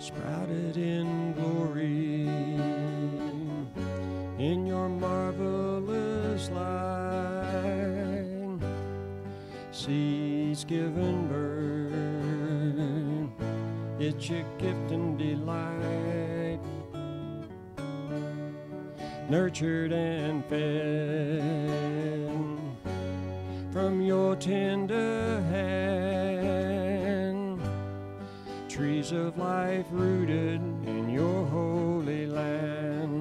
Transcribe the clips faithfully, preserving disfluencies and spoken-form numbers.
sprouted in glory in your marvelous light. Seeds given birth, it's your gift and delight. Nurtured and fed from your tender hand, trees of life rooted in your holy land.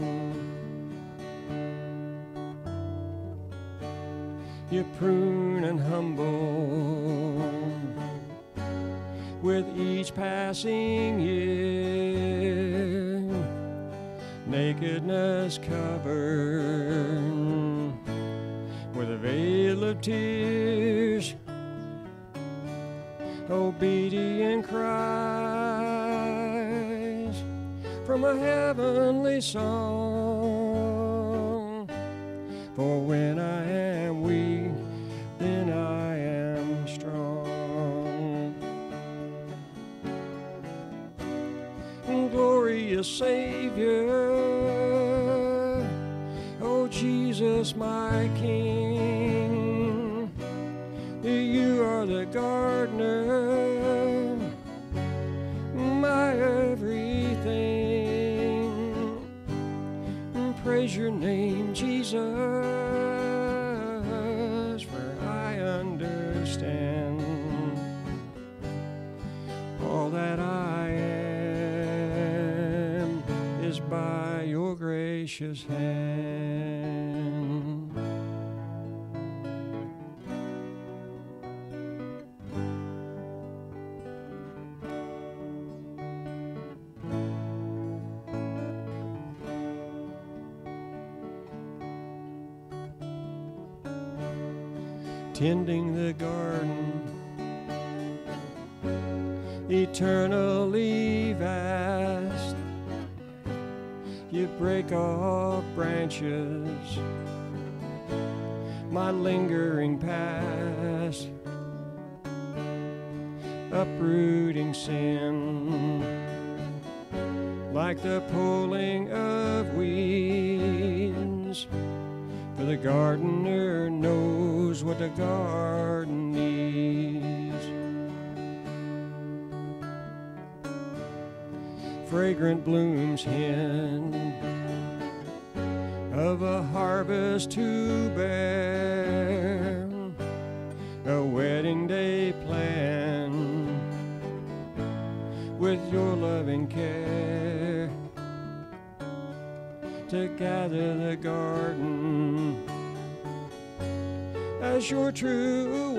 You prune and humble with each passing year, nakedness covered with a veil of tears, obedient cries from a heavenly song. For when I am weak, then I am strong. Glorious Savior, oh Jesus my King, you are the gardener, my everything. Praise your name, Jesus, for I understand all that I am is by your gracious hand. Tending the garden, eternally vast, you break off branches, my lingering past, uprooting sin, like the pulling of weeds. For the gardener knows what the garden needs. Fragrant blooms hint of a harvest to bear, a wedding day planned with your loving care, to gather the garden as your true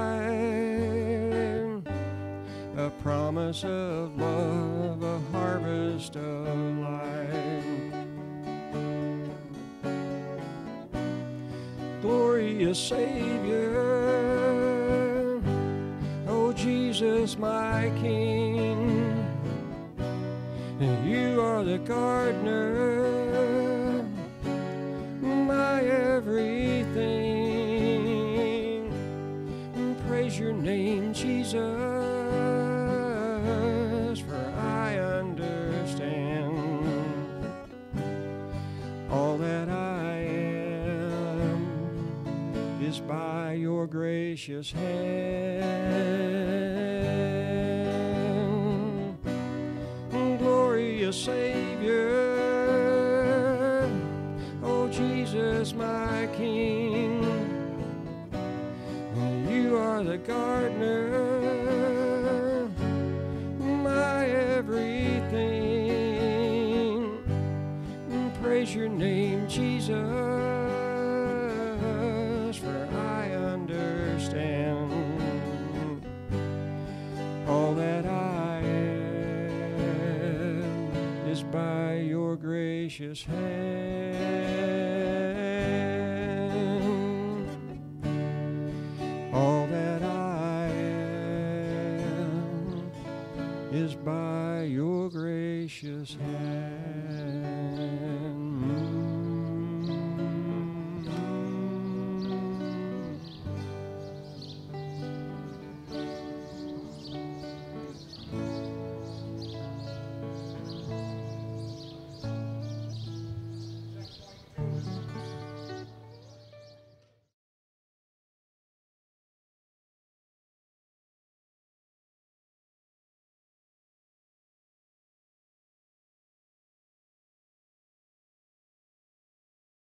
wife, a promise of love, a harvest of life. Glorious Savior, oh Jesus my King, you are the gardener, my everything. Praise your name, Jesus, for I understand all that I am is by your gracious hand. Glorious Savior, oh Jesus my King, you are the gardener, my everything. Praise your name, Jesus, for I understand all that I am is by your gracious hand. All that I am is by your gracious hand.